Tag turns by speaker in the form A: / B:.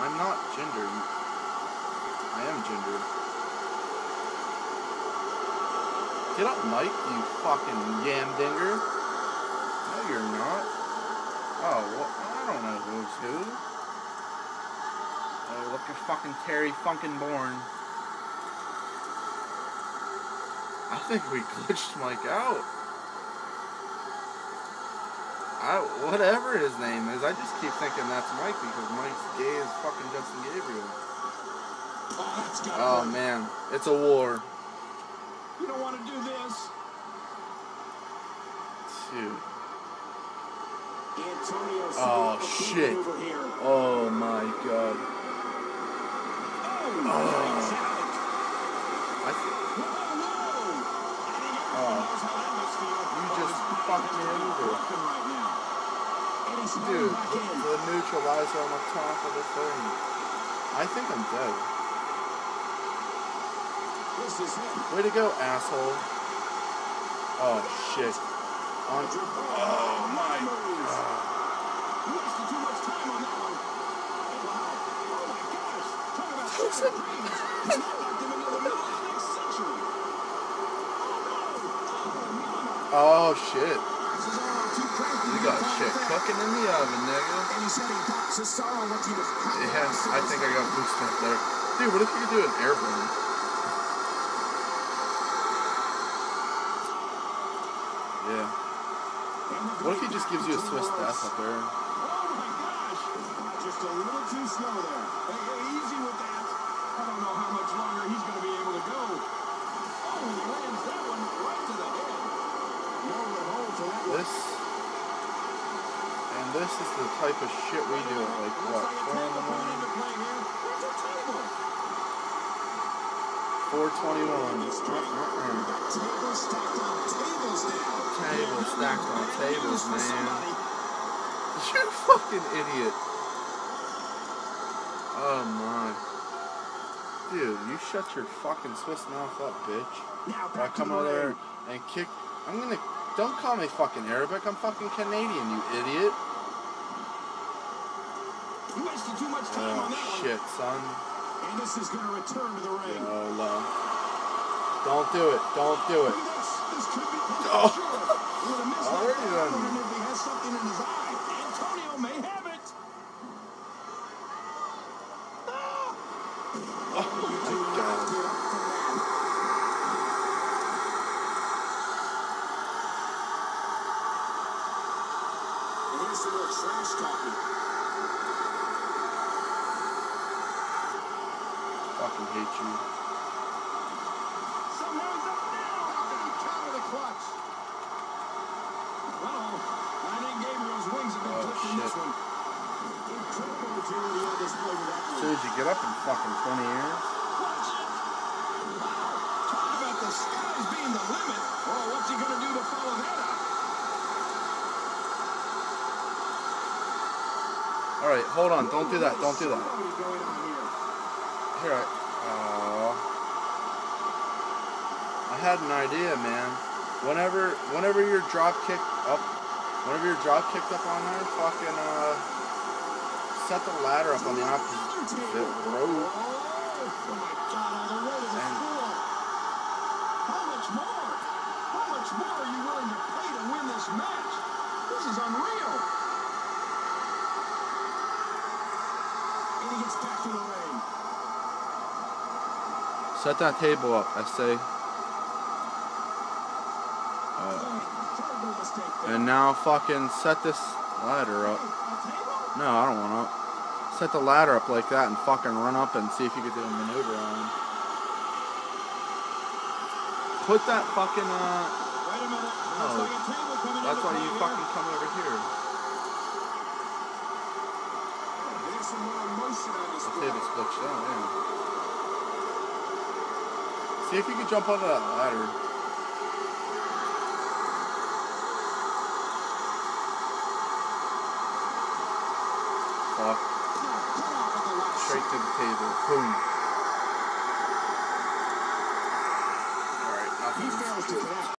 A: I'm not Jinder. I am Jinder. Get up, Mike, you fucking yam dinger. No, you're not. Oh, well, I don't know who's who. Oh, look at fucking Terry Funkin' Born. I think we glitched Mike out. Whatever his name is, I just keep thinking that's Mike because Mike's gay as fucking Justin Gabriel. Oh man, it's a war.
B: You don't want to do this.
A: Dude. Oh shit. Oh my god. You just fucked me over. Dude, the neutralizer on the top of the thing. I think I'm dead. Way to go, asshole. Oh, shit. Oh, my god.
B: You wasted too much time on that one. Wow. Oh, my gosh. Talk about shit. You knocked him into the middle of the next century.
A: Oh, shit. You got shit cooking in the oven, nigga. Yeah, I think I got boosted up there. Dude, what if you could do an airborne? Yeah. What if he just gives you a Swiss death up there?
B: Oh my gosh! Just a little too slow there. Hey, easy with that. I don't know how much longer he's going to be able to go. Oh, he lands that one right to the head. No hold to that one.
A: This is the type of shit we do at like what, 4 in the morning? 4:21. Tables stacked on tables, man. You fucking idiot. Oh my. Dude, you shut your fucking Swiss mouth up, bitch. I come over there and kick. Don't call me fucking Arabic. I'm fucking Canadian, you idiot.
B: You wasted too much time on that one.
A: Shit, son.
B: And this is going to return to the ring.
A: YOLO. Don't do it. Don't do it.
B: This could be
A: oh.
B: Already done. If he has something in his eye, Antonio may have it.
A: Oh my god.
B: And here's some more trash talking.
A: Fucking hate you.
B: Somehow he's up now. Counter the clutch. Uh-oh. I think Gabriel's wings have been clipped in this one. Incredible agility on display with that one.
A: So did you get up in fucking 20 years?
B: Watch it. Wow. Talk about the skies being the limit. Oh, what's he going to do to follow that up?
A: All right, hold on. Don't do that. Don't do that.
B: What's going on here?
A: Here, I had an idea, man. Whenever you're drop kicked up on there, fucking set the ladder up on the opposite road.
B: Oh my God! On the road is a floor. How much more? How much more are you willing to pay to win this match? This is unreal. And he gets back to the ring.
A: Set that table up, I say. And now fucking set this ladder up. No, I don't want to. Set the ladder up like that and fucking run up and see if you could do a maneuver on. Put that fucking, no. That's why you fucking come over here. The table's glitched out, yeah. See if you can jump onto that ladder. Fuck. Straight to the table. Boom.